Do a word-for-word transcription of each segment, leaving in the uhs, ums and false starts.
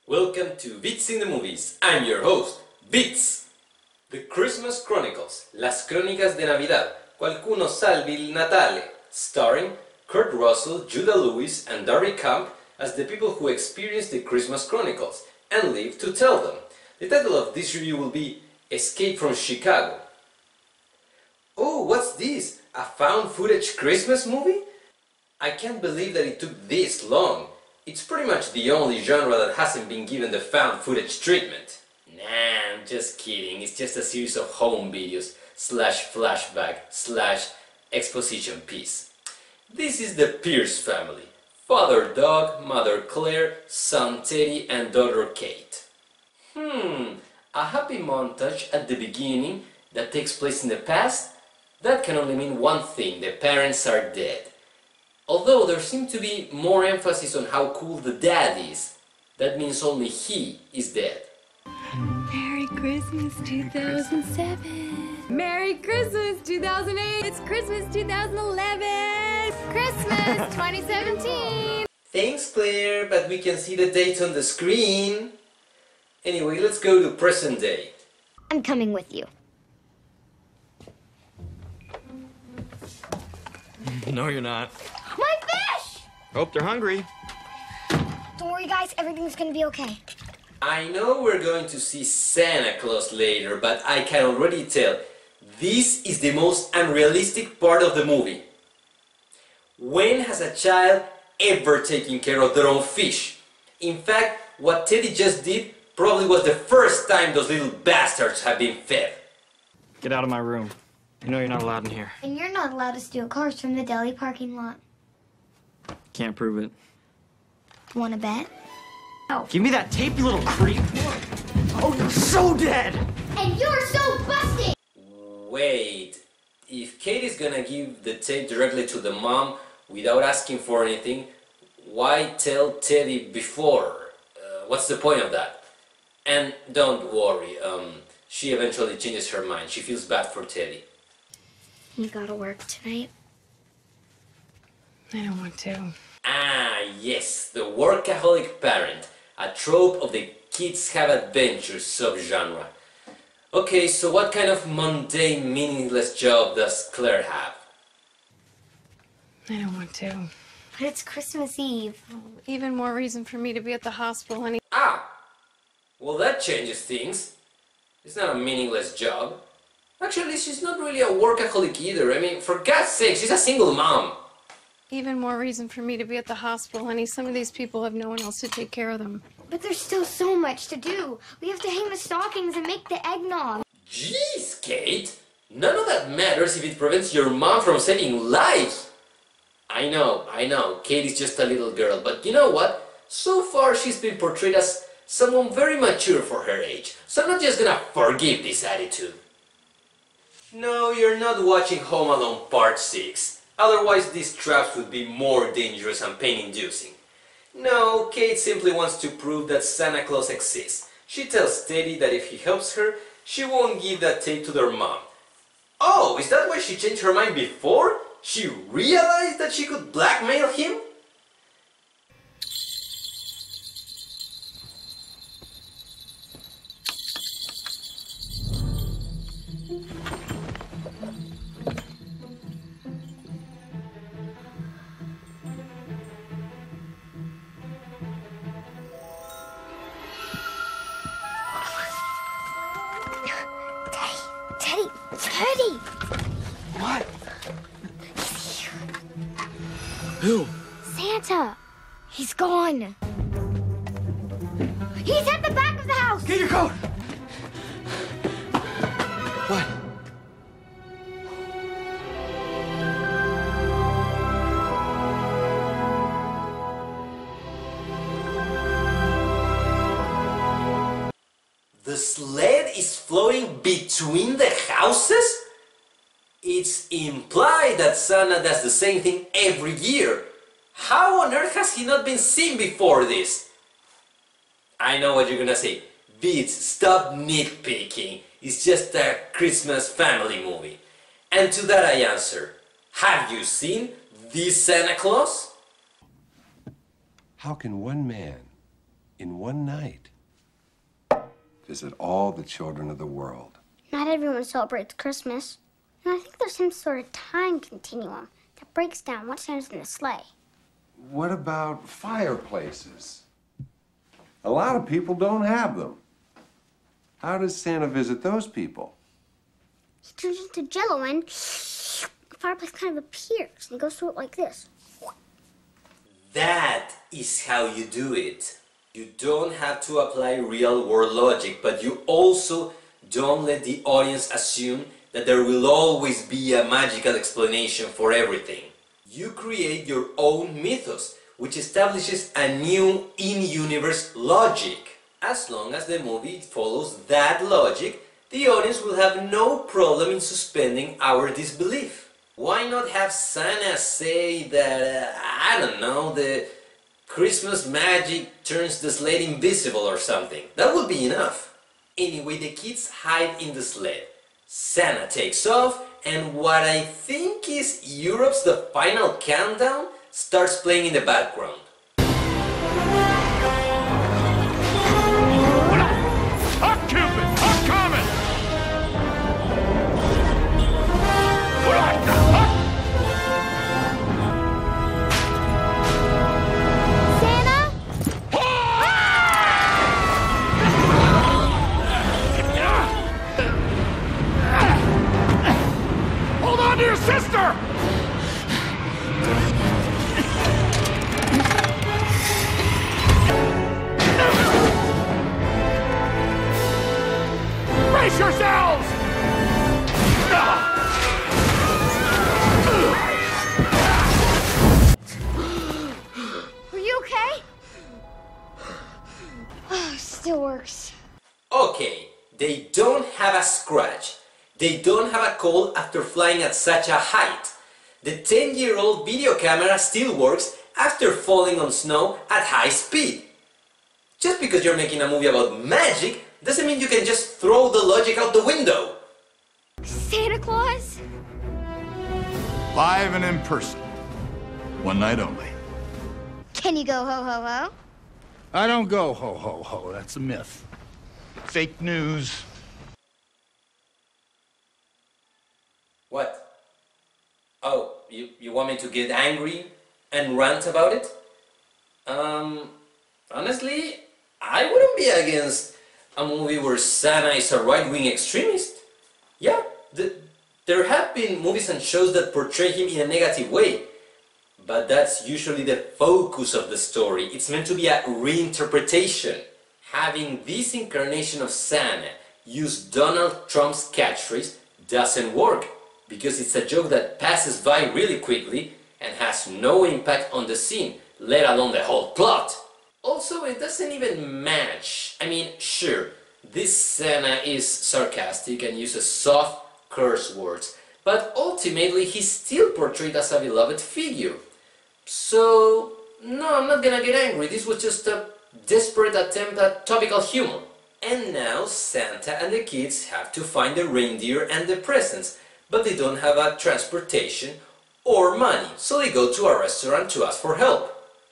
Welcome to Vits-ing the Movies. I'm your host, Vits. The Christmas Chronicles, Las Crónicas de Navidad, Qualcuno salvi il Natale, starring Kurt Russell, Judah Lewis and Darby Camp as the people who experience the Christmas Chronicles and live to tell them. The title of this review will be Escape from Chicago. Oh, what's this? A found footage Christmas movie? I can't believe that it took this long. It's pretty much the only genre that hasn't been given the found footage treatment. Nah, I'm just kidding. It's just a series of home videos slash flashback slash exposition piece. This is the Pierce family. Father Doug, Mother Claire, son Teddy and daughter Kate. Hmm, a happy montage at the beginning that takes place in the past? That can only mean one thing, the parents are dead. Although there seems to be more emphasis on how cool the dad is, that means only he is dead. Merry Christmas two thousand seven. Merry Christmas two thousand eight. It's Christmas two thousand eleven. Christmas twenty seventeen. Thanks, Claire, but we can see the date on the screen. Anyway, let's go to present day. I'm coming with you. No, you're not. My fish! Hope they're hungry. Don't worry, guys. Everything's gonna be okay. I know we're going to see Santa Claus later, but I can already tell this is the most unrealistic part of the movie. When has a child ever taken care of their own fish? In fact, what Teddy just did probably was the first time those little bastards have been fed. Get out of my room. You know you're not allowed in here. And you're not allowed to steal cars from the deli parking lot. Can't prove it. Wanna bet? Oh. Give me that tape, you little creep. Oh, you're so dead! And you're so busted! Wait, if Kate is gonna give the tape directly to the mom without asking for anything, why tell Teddy before? Uh, what's the point of that? And don't worry, um, she eventually changes her mind. She feels bad for Teddy. You gotta work tonight? I don't want to. Ah, yes, the workaholic parent, a trope of the kids have adventures subgenre. Okay, so what kind of mundane, meaningless job does Claire have? I don't want to. But it's Christmas Eve. Even more reason for me to be at the hospital, honey. Ah, well that changes things. It's not a meaningless job. Actually, she's not really a workaholic either. I mean, for God's sake, she's a single mom. Even more reason for me to be at the hospital, honey. Some of these people have no one else to take care of them. But there's still so much to do. We have to hang the stockings and make the eggnog. Jeez, Kate. None of that matters if it prevents your mom from saving lives. I know, I know, Kate is just a little girl, but you know what? So far she's been portrayed as someone very mature for her age, so I'm not just gonna forgive this attitude. No, you're not watching Home Alone Part six. Otherwise these traps would be more dangerous and pain-inducing. No, Kate simply wants to prove that Santa Claus exists. She tells Teddy that if he helps her, she won't give that tape to their mom. Oh, is that why she changed her mind before? She realized that she could blackmail him? Teddy! Teddy! What? Who? Santa! He's gone! He's at the back of the house! Get your coat! What? The sled is floating between the houses? It's implied that Santa does the same thing every year. How on earth has he not been seen before this? I know what you're gonna say. Vits, stop nitpicking. It's just a Christmas family movie. And to that I answer, have you seen this Santa Claus? How can one man in one night, visit all the children of the world. Not everyone celebrates Christmas. And I think there's some sort of time continuum that breaks down what Santa's in the sleigh. What about fireplaces? A lot of people don't have them. How does Santa visit those people? He turns into jello and the fireplace kind of appears and he goes through it like this. That is how you do it. You don't have to apply real-world logic, but you also don't let the audience assume that there will always be a magical explanation for everything. You create your own mythos, which establishes a new in-universe logic. As long as the movie follows that logic, the audience will have no problem in suspending our disbelief. Why not have Santa say that, uh, I don't know, the Christmas magic turns the sled invisible or something? That would be enough. Anyway, the kids hide in the sled. Santa takes off, and what I think is Europe's The Final Countdown starts playing in the background. Up, Cupid! Up, Comet! Santa? Hold on to your sister! Brace yourselves! Are you okay? Oh, still works. Okay, they don't have a scratch. They don't have a cold after flying at such a height. The ten-year-old video camera still works after falling on snow at high speed. Just because you're making a movie about magic doesn't mean you can just throw the logic out the window. Santa Claus? Live and in person. One night only. Can you go ho ho ho? I don't go ho ho ho. That's a myth. Fake news. What? Oh, you, you want me to get angry and rant about it? Um, honestly, I wouldn't be against a movie where Santa is a right-wing extremist. Yeah, the, there have been movies and shows that portray him in a negative way, but that's usually the focus of the story. It's meant to be a reinterpretation. Having this incarnation of Santa use Donald Trump's catchphrase doesn't work, because it's a joke that passes by really quickly and has no impact on the scene, let alone the whole plot. Also, it doesn't even match. I mean, sure, this Santa is sarcastic and uses soft curse words, but ultimately he's still portrayed as a beloved figure. So, no, I'm not gonna get angry. This was just a desperate attempt at topical humor. And now Santa and the kids have to find the reindeer and the presents, but they don't have a transportation or money, so they go to a restaurant to ask for help.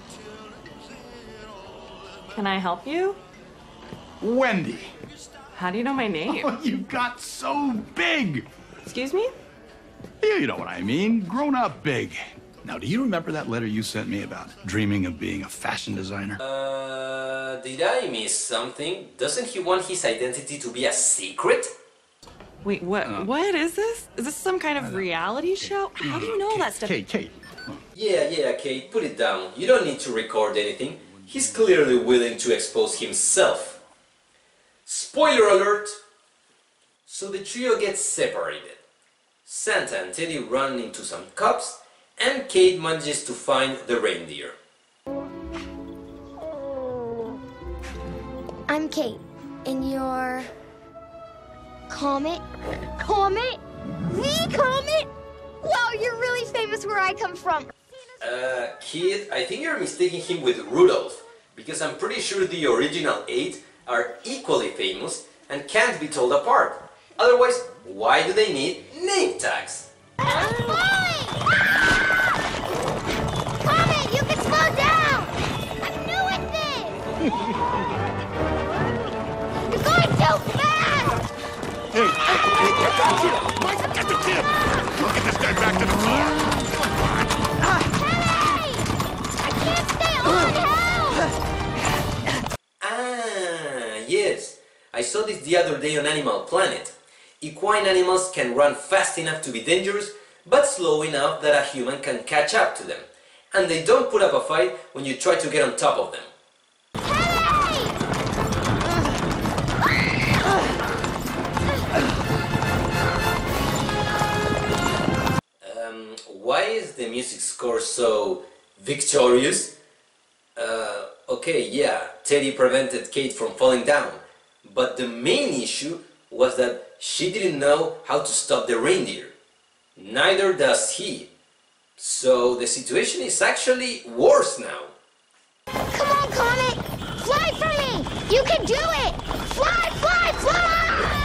Can I help you? Wendy. How do you know my name? Oh, you got so big. Excuse me? Yeah, you know what I mean. Grown up big. Now, do you remember that letter you sent me about dreaming of being a fashion designer? Uh, did I miss something? Doesn't he want his identity to be a secret? Wait, what? Uh, what is this? Is this some kind of reality show? How do you know Kate, that stuff? Kate, Kate. Yeah, yeah, Kate, put it down. You don't need to record anything. He's clearly willing to expose himself. Spoiler alert! So the trio gets separated. Santa and Teddy run into some cops, and Kate manages to find the reindeer. I'm Kate, and you're... Comet? Comet? The Comet? Wow, you're really famous where I come from. Uh, kid, I think you're mistaking him with Rudolph, because I'm pretty sure the original eight are equally famous and can't be told apart. Otherwise, why do they need name tags? Comet, you can slow down! I'm new at this! You're going too fast! Hey, hey, hey, get that kid! Mike, get the kid! We'll get this guy back to the car. Hey! I can't stay on, help! Ah, yes. I saw this the other day on Animal Planet. Equine animals can run fast enough to be dangerous, but slow enough that a human can catch up to them. And they don't put up a fight when you try to get on top of them. Um, why is the music score so victorious? Uh, okay, yeah, Teddy prevented Kate from falling down, but the main issue was that she didn't know how to stop the reindeer. Neither does he. So the situation is actually worse now. Come on, Comet! Fly for me! You can do it! Fly, fly, fly!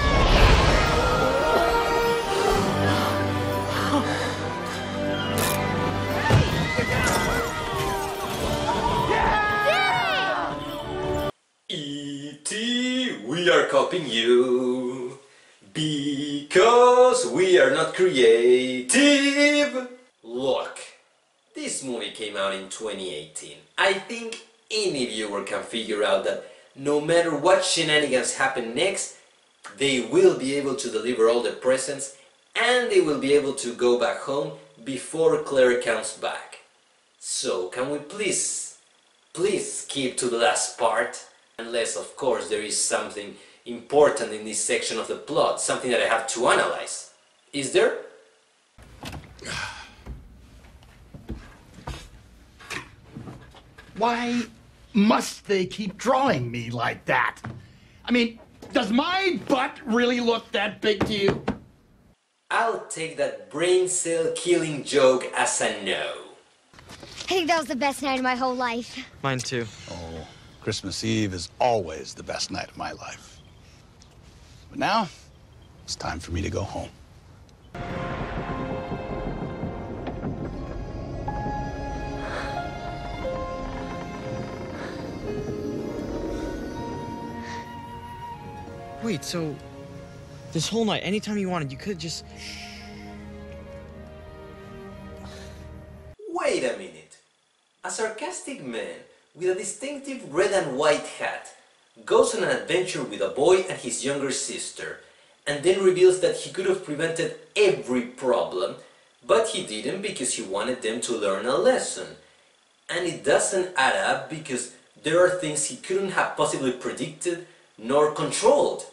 E T, we are copying you because we are not creative. Look, this movie came out in twenty eighteen. I think any viewer can figure out that no matter what shenanigans happen next, they will be able to deliver all the presents and they will be able to go back home before Claire comes back. So can we please, please skip to the last part? Unless, of course, there is something important in this section of the plot, something that I have to analyze. Is there? Why must they keep drawing me like that? I mean, does my butt really look that big to you? I'll take that brain cell killing joke as a no. I think that was the best night of my whole life. Mine too. Oh, Christmas Eve is always the best night of my life. But now, it's time for me to go home. Wait, so this whole night, anytime you wanted, you could just... Wait a minute. A sarcastic man with a distinctive red and white hat goes on an adventure with a boy and his younger sister, and then reveals that he could have prevented every problem, but he didn't because he wanted them to learn a lesson. And it doesn't add up because there are things he couldn't have possibly predicted nor controlled.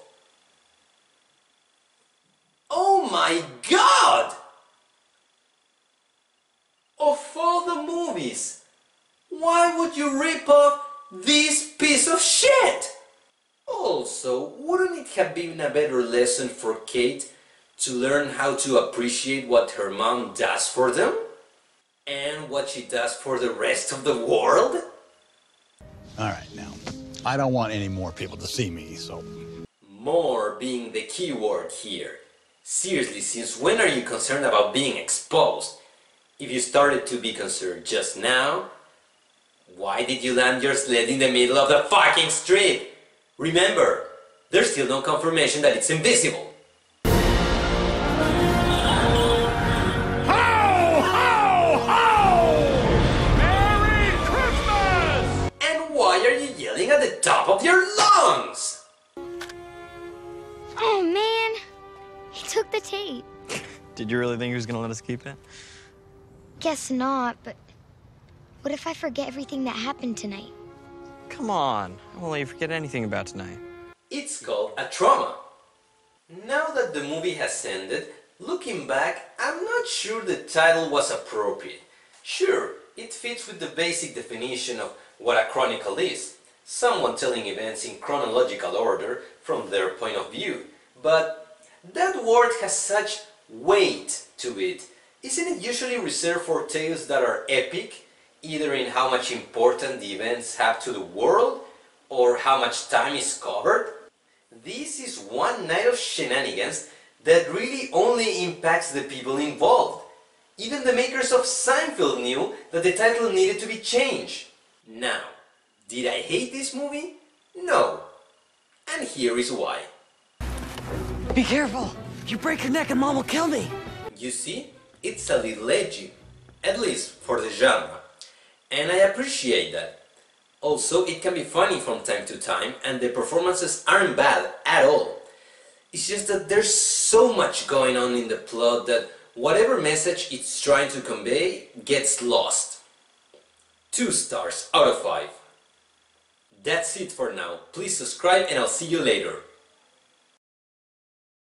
Oh my God! Of all the movies, why would you rip off this piece of shit? Also, wouldn't it have been a better lesson for Kate to learn how to appreciate what her mom does for them? And what she does for the rest of the world? All right, now, I don't want any more people to see me, so... More being the key word here. Seriously, since when are you concerned about being exposed? If you started to be concerned just now, why did you land your sled in the middle of the fucking street? Remember, there's still no confirmation that it's invisible. Ho! Ho! Ho! Merry Christmas! And why are you yelling at the top of your lungs? Oh, man. He took the tape. Did you really think he was gonna let us keep it? Guess not, but what if I forget everything that happened tonight? Come on, I won't let you forget anything about tonight. It's called a trauma. Now that the movie has ended, looking back, I'm not sure the title was appropriate. Sure, it fits with the basic definition of what a chronicle is. Someone telling events in chronological order from their point of view. But that word has such weight to it. Isn't it usually reserved for tales that are epic, either in how much importance the events have to the world, or how much time is covered? This is one night of shenanigans that really only impacts the people involved. Even the makers of Seinfeld knew that the title needed to be changed. Now, Did I hate this movie? No. And here is why. Be careful! You break your neck and Mom will kill me! You see, it's a little edgy, at least for the genre, and I appreciate that. Also, it can be funny from time to time, and the performances aren't bad at all. It's just that there's so much going on in the plot that whatever message it's trying to convey gets lost. Two stars out of five. That's it for now. Please subscribe and I'll see you later.